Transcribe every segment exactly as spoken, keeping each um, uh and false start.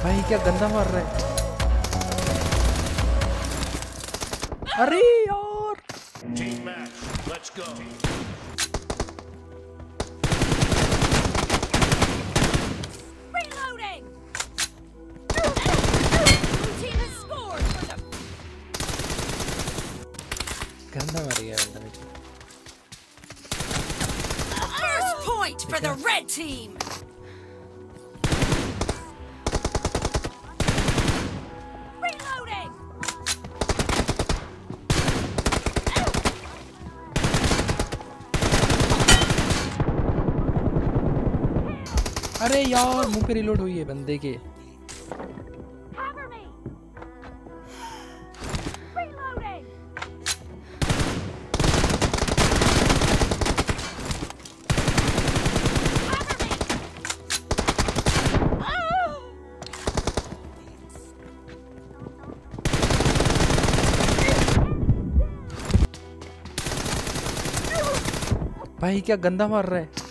भाई क्या गंदा मार रहा है। अरे यार Team match, let's go. Reloading. Blue team has scored for the गंदा मार गया बंदा मुझे। first point for the red team. Reloading. अरे यार मुंह पे रिलोड हुई है बंदे के। Cover me. Reloading. Cover me. Oh! भाई क्या गंदा मार रहा है।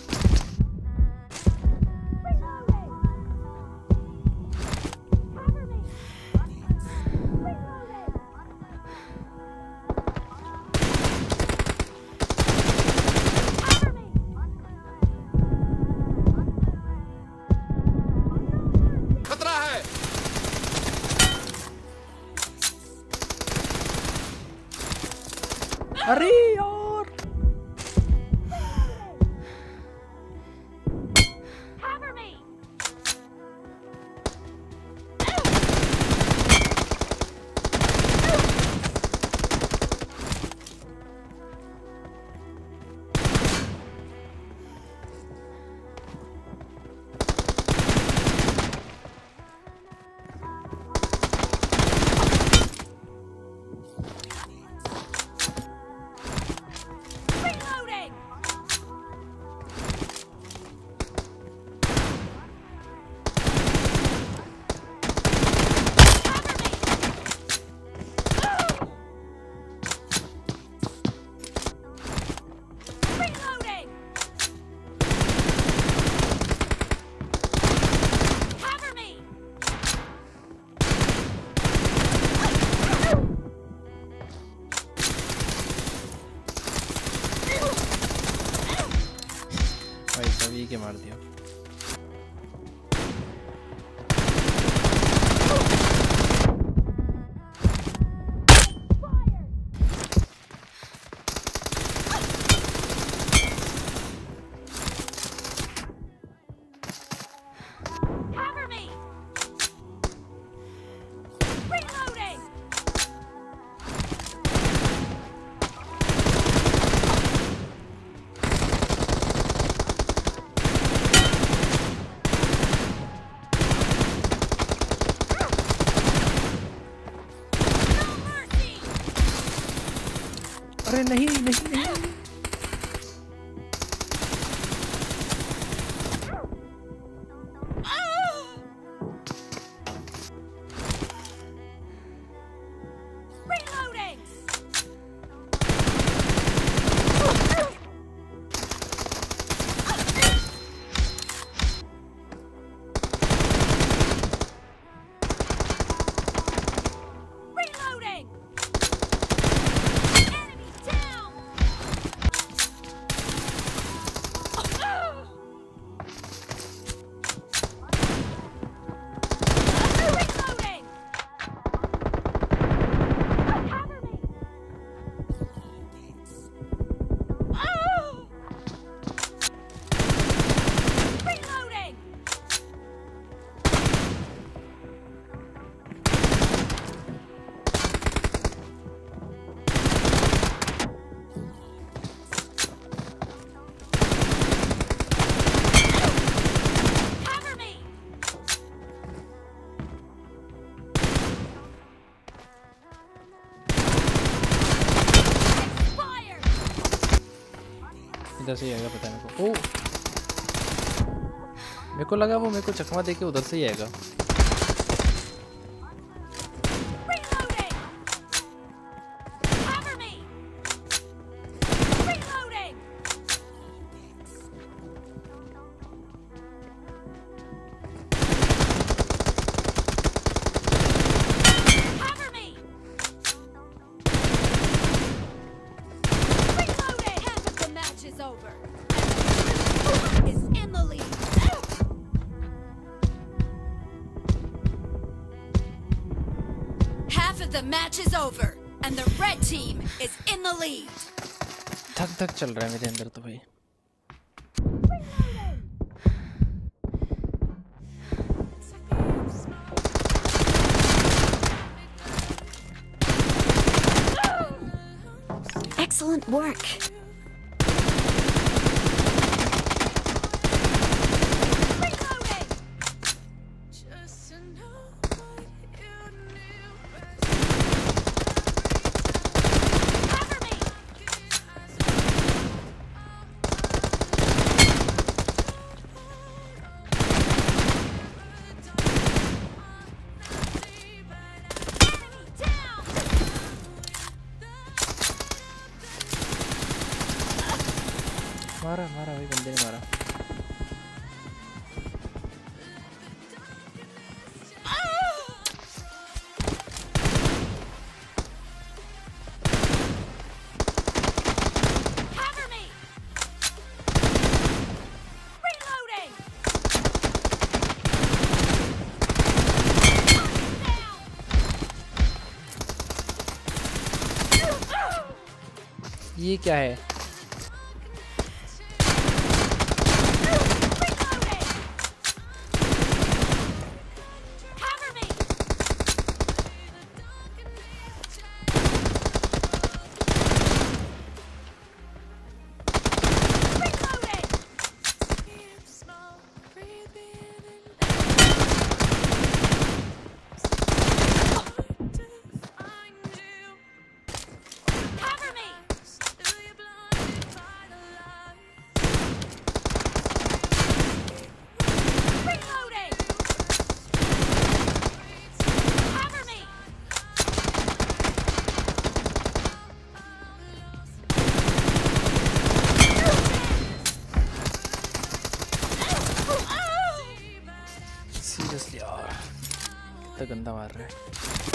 खतरा है। अरे यार Cover me. Reloading. Cover me. Reloading. Cover me. भाई सब ये के मार दिया। Cover me. Reloading. No mercy. अरे नहीं नहीं नहीं Reloading. Reloading. Enemy down. Reloading. Cover me. Reloading. Cover me. Expired. इधर से ही आएगा पता है मेरे को। ओ मेरे को लगा वो मेरे को चकमा दे के उधर से ही आएगा। Reloading. Cover me. Reloading. The match is over and the red team is in the lead. धक धक चल रहा है मेरे अंदर तो भाई। Excellent work. मारा मारा भाई, बंदे ने मारा। Cover me. Reloading. ये क्या है? कितना गंदा मार रहा है।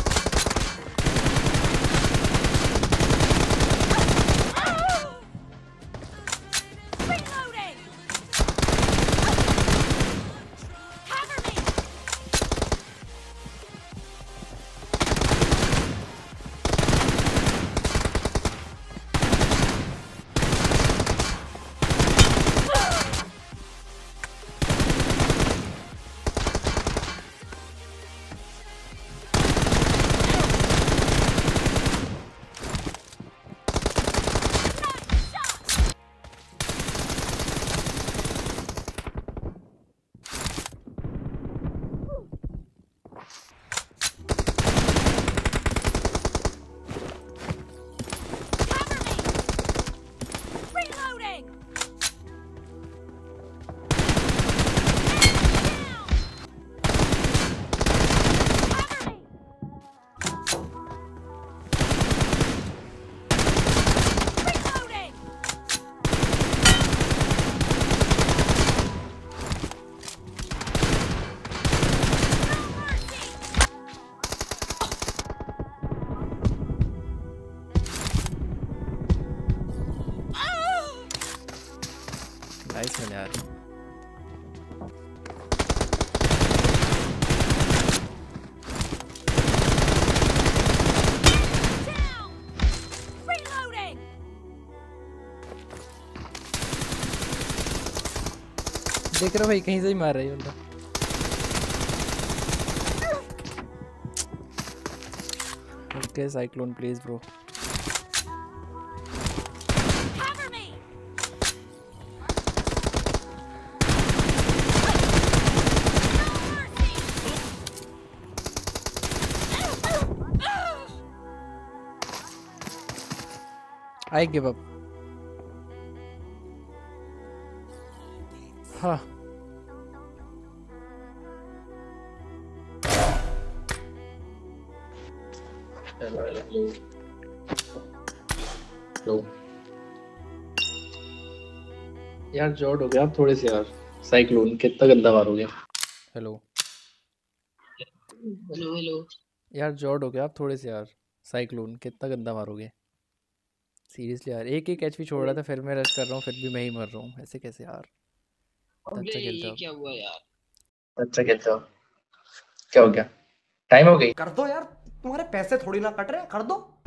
नाइस है यार। देख रहे हो भाई, कहीं से ही मार रही है बंदा। Okay cyclone please bro. I give up. Huh. Hello, hello. Hello. यार जॉर्ड हो गया आप थोड़े से यार। साइक्लोन कितना गंदा मारोगे। हेलो हेलो हेलो यार, जॉर्ड हो गया आप थोड़े से यार। साइक्लोन कितना गंदा मारोगे सीरियसली यार। एक एक एचपी छोड़ रहा था, फिर मैं रश कर रहा हूँ, फिर भी मैं ही मर रहा हूँ। ऐसे कैसे यार। अच्छा खेलते हो, क्या हुआ यार। अच्छा खेलते हो, क्या हो गया। टाइम हो गई कर दो यार, तुम्हारे पैसे थोड़ी ना कट रहे हैं, कर दो।